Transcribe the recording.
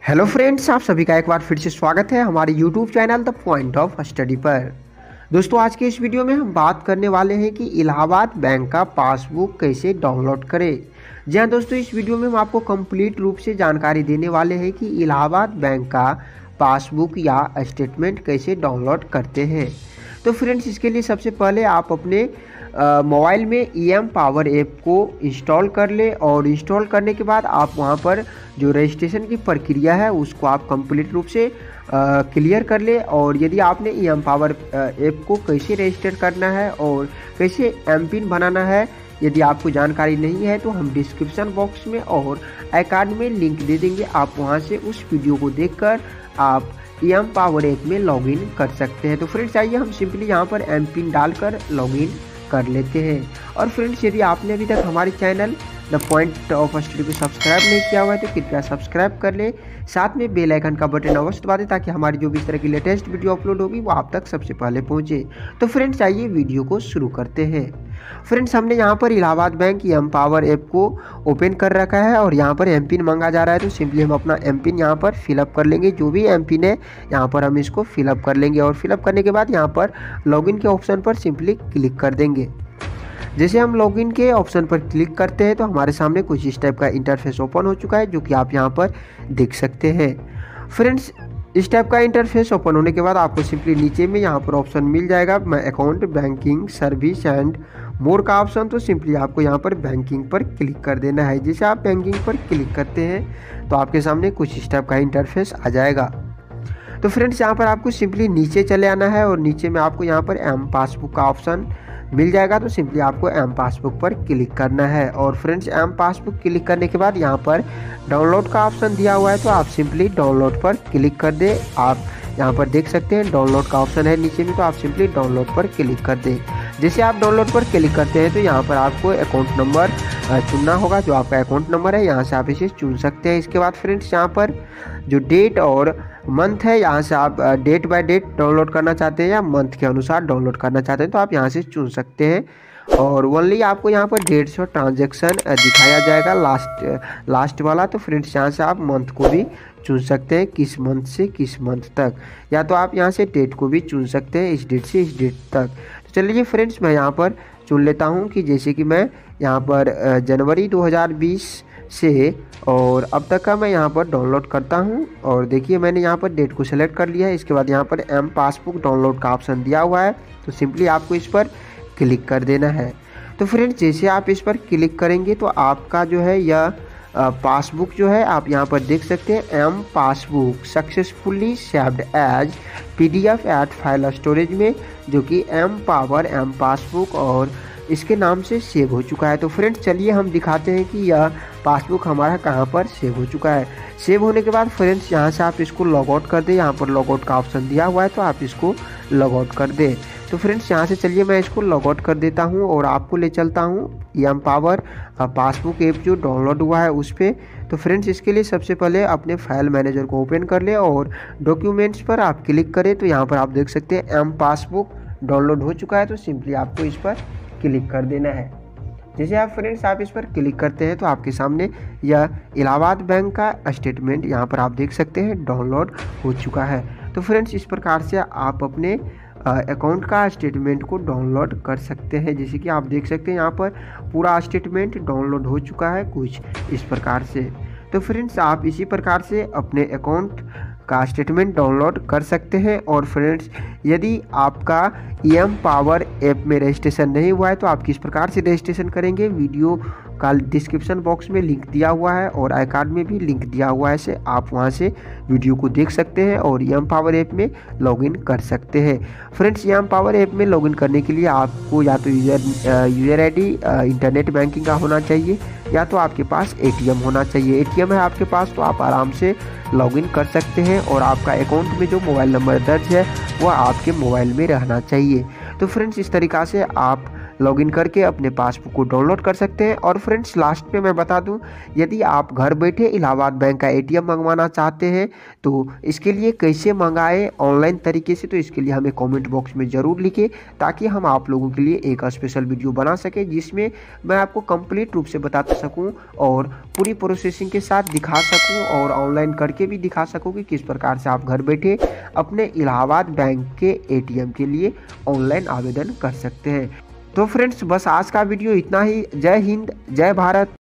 Hello friends, आप सभी का एक बार फिर से स्वागत है हमारे YouTube channel the point of study पर। दोस्तों, आज के इस वीडियो में हम बात करने वाले हैं कि इलाहाबाद बैंक का पासबुक कैसे डाउनलोड करें। जी हाँ दोस्तों, इस वीडियो में हम आपको कंप्लीट रूप से जानकारी देने वाले हैं कि इलाहाबाद बैंक का पासबुक या स्टेटमेंट कैसे डाउनलोड करते हैं। तो फ्रेंड्स, इसके लिए सबसे पहले आप अपने मोबाइल में eMpower ऐप को इंस्टॉल कर ले और इंस्टॉल करने के बाद आप वहां पर जो रजिस्ट्रेशन की प्रक्रिया है उसको आप कंप्लीट रूप से क्लियर कर ले। और यदि आपने eMpower ऐप को कैसे रजिस्टर करना है और कैसे एमपिन बनाना है, यदि आपको जानकारी नहीं है तो हम डिस्क्रिप्शन बॉक्स में और अकाउंट में लिंक दे देंगे। आप वहां से उस वीडियो को देखकर आप eMpower ऐप में लॉगिन कर सकते हैं। तो फ्रेंड्स, आइए हम सिंपली यहाँ पर एमपिन डालकर लॉगिन कर लेते हैं। और फ्रेंड्स, यदि आपने अभी तक हमारे channel the point of study को सब्सक्राइब नहीं किया हुआ है तो कृपया सब्सक्राइब कर ले, साथ में बेल आइकन का बटन अवश्य दबा दें ताकि हमारी जो भी इस तरह की लेटेस्ट वीडियो अपलोड होगी वो आप तक सबसे पहले पहुंचे। तो फ्रेंड्स, आइए वीडियो को शुरू करते हैं। फ्रेंड्स, हमने यहाँ पर इलाहाबाद बैंक eMpower ऐप को ओपन कर रखा है और यहाँ पर एमपिन मांगा जा रहा है। तो सिंपली हम अपना एमपिन यहाँ पर फिलअप कर लेंगे। जो भी एमपिन है यहाँ पर हम इसको फिलअप कर लेंगे और फिलअप करने के बाद यहाँ पर लॉगिन के ऑप्शन पर सिंपली क्लिक कर देंगे। जैसे हम लॉगिन के ऑप्शन पर क्लिक करते हैं तो हमारे सामने कुछ इस टाइप का इंटरफेस ओपन हो चुका है, जो कि आप यहाँ पर देख सकते हैं। फ्रेंड्स, इस टाइप का इंटरफेस ओपन होने के बाद आपको सिंपली नीचे में यहाँ पर ऑप्शन मिल जाएगा my account, banking, service and more का ऑप्शन। तो सिंपली आपको यहाँ पर बैंकिंग पर क्लिक कर देना है। जैसे आप बैंकिंग पर क्लिक करते हैं तो आपके सामने कुछ इस टाइप का इंटरफेस आ जाएगा। तो फ्रेंड्स, यहाँ पर आपको सिंपली नीचे चले आना है और नीचे में आपको यहाँ पर एम पासबुक का ऑप्शन मिल जाएगा। तो सिंपली आपको एम पासबुक पर क्लिक करना है। और फ्रेंड्स, एम पासबुक क्लिक करने के बाद यहाँ पर डाउनलोड का ऑप्शन दिया हुआ है, तो आप सिंपली डाउनलोड पर क्लिक कर दें। आप यहाँ पर देख सकते हैं डाउनलोड का ऑप्शन है नीचे में, तो आप सिंपली डाउनलोड पर क्लिक कर दें। जैसे आप डाउनलोड पर क्लिक करते हैं तो यहाँ पर आपको अकाउंट नंबर चुनना होगा। जो आपका अकाउंट नंबर है यहाँ से आप इसे चुन सकते हैं। इसके बाद फ्रेंड्स, यहाँ पर जो डेट और मंथ है, यहाँ से आप डेट बाय डेट डाउनलोड करना चाहते हैं या मंथ के अनुसार डाउनलोड करना चाहते हैं तो आप यहाँ से चुन सकते हैं। और ओनली आपको यहाँ पर डेट्स और ट्रांजैक्शन दिखाया जाएगा लास्ट वाला। तो फ्रेंड्स, यहाँ से आप मंथ को भी चुन सकते हैं, किस मंथ से किस मंथ तक, या तो आप यहाँ से डेट को भी चुन सकते हैं, इस डेट से इस डेट तक। तो चलिए फ्रेंड्स, मैं यहाँ पर चुन लेता हूँ कि जैसे कि मैं यहाँ पर जनवरी 2020 से और अब तक का मैं यहाँ पर डाउनलोड करता हूँ। और देखिए, मैंने यहाँ पर डेट को सेलेक्ट कर लिया है। इसके बाद यहाँ पर एम पासबुक डाउनलोड का ऑप्शन दिया हुआ है, तो सिंपली आपको इस पर क्लिक कर देना है। तो फ्रेंड्स, जैसे आप इस पर क्लिक करेंगे तो आपका जो है यह पासबुक जो है आप यहाँ पर देख सकते हैं, M passbook successfully saved as PDF at file storage में, जो कि eMpower एम पासबुक और इसके नाम से सेव हो चुका है। तो फ्रेंड्स, चलिए हम दिखाते हैं कि यह पासबुक हमारा कहाँ पर सेव हो चुका है। सेव होने के बाद फ्रेंड्स, यहाँ से आप इसको लॉग आउट कर दें। यहाँ पर लॉग आउट का ऑप्शन दिया हुआ है, तो आप इसको लॉग आउट कर दें। तो फ्रेंड्स, यहाँ से चलिए मैं इसको लॉग आउट कर देता हूँ और आपको ले चलता हूँ eMpower पासबुक ऐप जो डाउनलोड हुआ है उस पर। तो फ्रेंड्स, इसके लिए सबसे पहले अपने फाइल मैनेजर को ओपन कर ले और डॉक्यूमेंट्स पर आप क्लिक करें। तो यहाँ पर आप देख सकते हैं एम पासबुक डाउनलोड हो चुका है, तो सिंपली आपको इस पर क्लिक कर देना है। जैसे आप फ्रेंड्स आप इस पर क्लिक करते हैं तो आपके सामने यह इलाहाबाद बैंक का स्टेटमेंट यहाँ पर आप देख सकते हैं डाउनलोड हो चुका है। तो फ्रेंड्स, इस प्रकार से आप अपने अकाउंट का स्टेटमेंट को डाउनलोड कर सकते हैं। जैसे कि आप देख सकते हैं यहाँ पर पूरा स्टेटमेंट डाउनलोड हो चुका है कुछ इस प्रकार से। तो फ्रेंड्स, आप इसी प्रकार से अपने अकाउंट का स्टेटमेंट डाउनलोड कर सकते हैं। और फ्रेंड्स, यदि आपका eMpower ऐप में रजिस्ट्रेशन नहीं हुआ है तो आप किस प्रकार से रजिस्ट्रेशन करेंगे, वीडियो का डिस्क्रिप्शन बॉक्स में लिंक दिया हुआ है और आई कार्ड में भी लिंक दिया हुआ है, से आप वहां से वीडियो को देख सकते हैं और eMpower ऐप में लॉगिन कर सकते हैं। फ्रेंड्स, eMpower ऐप में लॉगिन करने के लिए आपको या तो यूज़र ID इंटरनेट बैंकिंग का होना चाहिए या तो आपके पास ATM होना चाहिए। ATM है आपके पास तो आप आराम से लॉगिन कर सकते हैं और आपका अकाउंट में जो मोबाइल नंबर दर्ज है वह आपके मोबाइल में रहना चाहिए। तो फ्रेंड्स, इस तरीक़ा से आप लॉगिन करके अपने पासबुक को डाउनलोड कर सकते हैं। और फ्रेंड्स लास्ट में मैं बता दूं, यदि आप घर बैठे इलाहाबाद बैंक का एटीएम मंगवाना चाहते हैं तो इसके लिए कैसे मंगाएं ऑनलाइन तरीके से, तो इसके लिए हमें कमेंट बॉक्स में ज़रूर लिखें ताकि हम आप लोगों के लिए एक स्पेशल वीडियो बना सकें जिसमें मैं आपको कंप्लीट रूप से बता सकूं और पूरी प्रोसेसिंग के साथ दिखा सकूं और ऑनलाइन करके भी दिखा सकूं कि किस प्रकार से आप घर बैठे अपने इलाहाबाद बैंक के एटीएम के लिए ऑनलाइन आवेदन कर सकते हैं। तो फ्रेंड्स बस आज का वीडियो इतना ही। जय हिंद, जय भारत।